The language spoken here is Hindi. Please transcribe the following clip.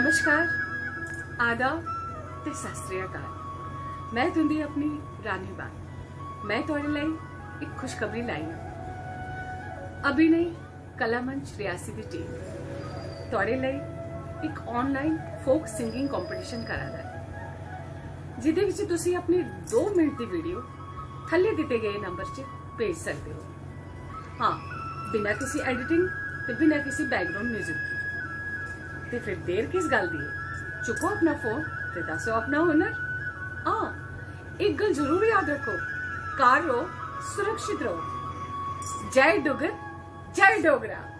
नमस्कार, आदाब ते सत श्री अकाल। मैं तुंदी अपनी रानी बाई। मैं तुहाडे लई एक खुशखबरी लाई है। अभिनय कला मंच रियासी की टीम तुहाडे लई एक ऑनलाइन फोक सिंगिंग कंपीटिशन करा रहा है, जिहदे विच तुसीं अपनी 2 मिनट की वीडियो थल्ले दिते गए नंबर से भेज सकते हो। हाँ, बिना किसी एडिटिंग ते बिना किसी बैकग्राउंड म्यूजिक की। ते फिर देर किस गल दी है? चुको अपना फोन ते दसो अपना हुनर। हाँ, एक गल जरूर याद रखो, कार रहो, सुरक्षित रहो। जय डुगर, जय डोगरा।